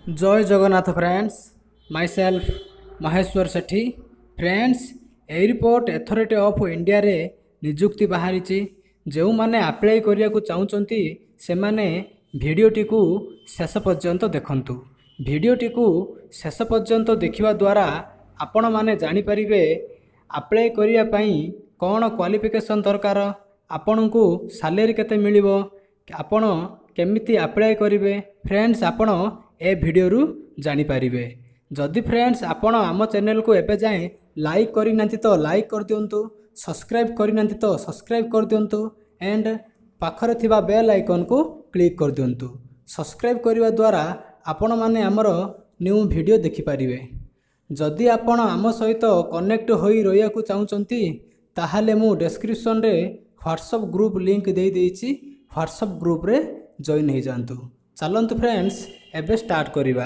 जय Jagannath friends myself Maheshwar Sethi friends airport authority of India रे निजुक्ति बाहरी जो मैंने अप्लाई करिया को चाहूँगी से माने भिडियोटी को शेष पर्यंत देखंतु। भिडियोटी को शेष पर्यंत देखिवा द्वारा आपण माने जानि परिबे अप्लाई करिया पई कौन क्वालिफिकेशन दरकार, आपण को सैलरी केते मिलिबो, आपण केमिति अप्लाई करिवे। फ्रेंड्स आपण ए भिडियो रु जानि परिबे। जदि फ्रेंड्स आपण आम चैनल को एबे जाए लाइक करि नांति तो लाइक कर दियंतु, सब्सक्राइब करि नांति तो सब्सक्राइब कर दियंतु एंड पाखरे थिबा बेल आइकन को क्लिक कर दियंतु। सब्सक्राइब करिवा द्वारा आपण माने हमर न्यू भिडियो देखि परिबे। जदि आपण आम सहित कनेक्ट होई रहिया को चाहूचंती ताहाले मु डिस्क्रिप्शन रे व्हाट्सएप ग्रुप लिंक दे देइछि, व्हाट्सएप ग्रुप रे जॉइन हो जातु। चलतु फ्रेंड्स एबे स्टार्ट करिबा।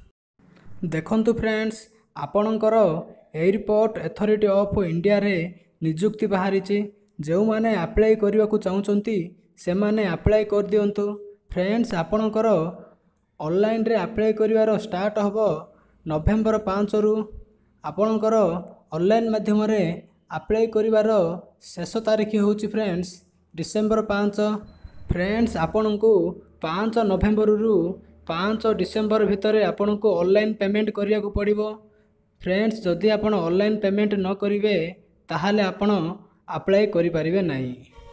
देखंतु फ्रेंड्स आपणकर एयरपोर्ट अथॉरिटी ऑफ इंडिया रे निजुक्ति बाहरी जो माने अप्लाई करने को चाहूँगी से माने अप्लाई कर दियंतु। फ्रेंड्स आपणकर ऑनलाइन रे अप्लाई करिवार स्टार्ट हबो नवेम्बर 5 रु। आपणकर ऑनलाइन माध्यम रे अप्लाई करिवार शेष तारीख होची फ्रेंड्स डिसेम्बर 5। फ्रेंड्स आपण को 5 नवेम्बर रु 5 डिसेम्बर भितर आपण को ऑनलाइन पेमेंट करिया को पड़िबो। फ्रेंड्स जदि आपण ऑनलाइन पेमेंट न करिवे ताहाले आपण अप्लाई करि परिबे नाही।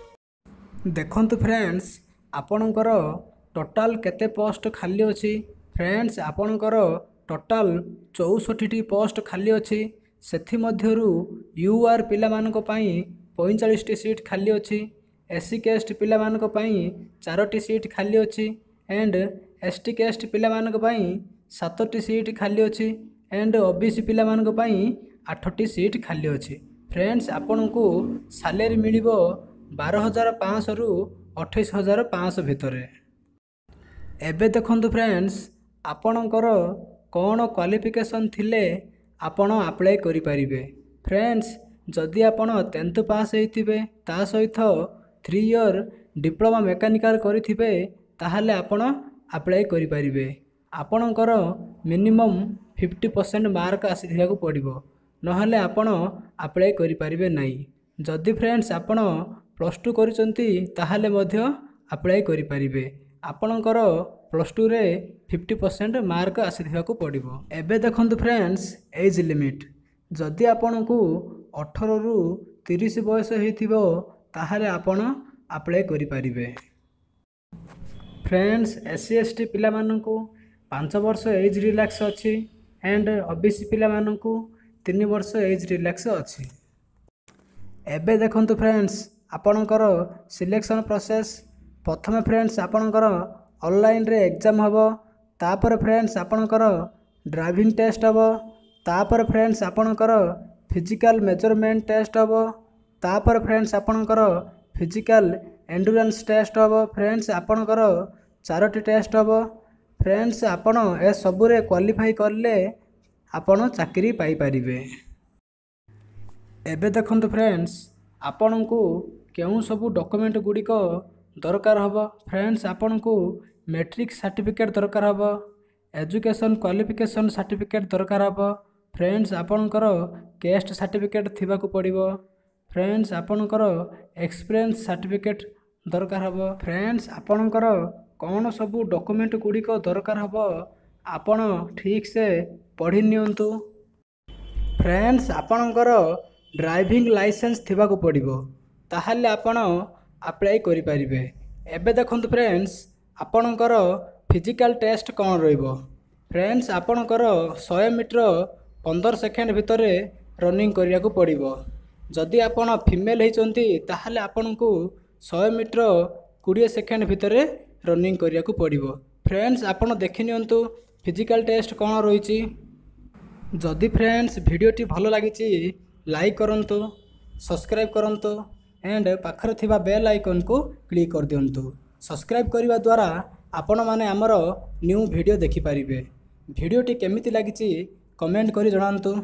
देखंतु फ्रेंड्स आपणकर टोटाल केते पोस्ट खाली अछि। फ्रेंड्स आपणकर टोटाल 64 टी पोस्ट खाली अछि। सेथि मध्यरु यूआर पिला मानको पई 45 टी सीट खाली अछि। एससी कास्ट पिला मानको पई 4 टी सीट खाली अछि एंड एसटी कास्ट पिला मानको पई 7 टी सीट खाली अछि एंड ओबीसी पिला मानको पई 8 टी सीट खाली अछि। फ्रेंड्स आपन को सैलरी मिलिबो 12,500 रु 28,500 भितरे। एबे देखंतु फ्रेंड्स आपणकर कौन क्वालिफिकेशन थिले आपण अप्लाई करि परिबे। फ्रेंड्स जदि आपण 10th पास होइथिबे ता सहित 3 ईयर डिप्लोमा मेकानिकल करिथिबे ताहाले आपण अप्लाई करि परिबे। आपणकर मिनिमम 50% मार्क आसीथिया को पड़िबो, नहले आपण अप्लाई करि परिबे नाही। जदि फ्रेंड्स आपण +2 करिसंती ताहाले मध्य अप्लाई करि परिबे। आपणकर +2 रे 50% मार्क आसीथिया को पड़िबो। एबे देखंतु फ्रेंड्स एज लिमिट जदि आपण को 18 रु 30 बयस हेथिबो ताहाले आपण अप्लाई करि परिबे। फ्रेंड्स एससी एसटी पिला माननकु 5 वर्ष एज रिलैक्स अछि एंड ओबीसी पिला माननकु 3 वर्ष एज रिलैक्स अछि। एबे देखंतु फ्रेंड्स आपणकर सिलेक्शन प्रोसेस। प्रथम फ्रेंड्स आपणकर ऑनलाइन रे एग्जाम हबो, तापर फ्रेंड्स आपणकर ड्राइविंग टेस्ट हबो, तापर फ्रेंड्स आपणकर फिजिकल मेजरमेंट टेस्ट हबो, तापर फ्रेंड्स आपणकर फिजिकल एंडुरेंस टेस्ट हबो। फ्रेंड्स आपणकर 4टी टेस्ट हबो। फ्रेंड्स आपण ए सबु रे क्वालिफाई करले आपण चाकरी पाई परिबे। एबे देखंतु फ्रेंड्स आपण को केउ सबु डॉक्यूमेंट गुडी को दरकार हबो। फ्रेंड्स आपण को मैट्रिक सर्टिफिकेट दरकार हबो, एजुकेशन क्वालिफिकेशन सर्टिफिकेट दरकार हबो। फ्रेंड्स आपणकर कास्ट सर्टिफिकेट थिबा को पड़िबो। फ्रेंड्स आपणकर एक्सपीरियंस सर्टिफिकेट दरकार हबो। फ्रेंड्स आपणकर कौन सबु डॉक्यूमेंट गुडी को दरकार हबो आपण ठीक से पढ़ी नियंतु। फ्रेंड्स आपणकर ड्राइविंग लाइसेंस थिबा को पड़िबो ताहाले आपण अप्लाई करि परिबे। एबे देखंतु फ्रेंड्स आपणकर फिजिकल टेस्ट कौन रहिबो। फ्रेंड्स आपणकर 100 मीटर 15 सेकेंड भितरे रनिंग करिया को पड़िबो। जदि आपण फीमेल हेचंती ताहाले आपण को 100 मीटर 20 सेकेंड भितरे रनिंग करिया को पड़िबो। फ्रेंड्स आपण देखि नियंतु फिजिकल टेस्ट कौन रहिछि। जदि फ्रेंड्स भिडियोटी भलो लागिछि लाइक करंतु, सब्सक्राइब करंतु एंड पाखरे थिबा बेल आइकन को क्लिक कर दियंतु। सब्सक्राइब करिवा द्वारा आपण माने हमर न्यू वीडियो देखि परिबे। वीडियोटी केमिति लागिछि कमेंट करि जणांतु।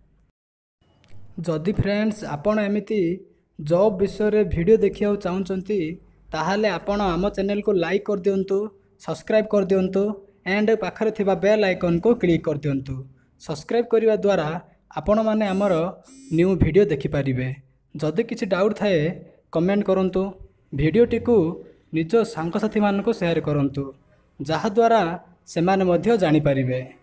जदि फ्रेंड्स आपण एमिति जॉब विषय रे वीडियो देखिया चाहूचंती ताहाले आपण आम चैनल को लाइक कर दियंतु, सब्सक्राइब कर दियंतु एंड पाखरे थिबा बेल आइकन को क्लिक कर दियंतु। सब्सक्राइब करने द्वारा आपण माने आमर न्यू वीडियो देखिपारे। जदि किसी डाउट थाए कमेंट करंतु। वीडियोटी को निज सांगसाथी मानक शेयर करंतु, जहा द्वारा सेमाने मध्य जानि पारिबे।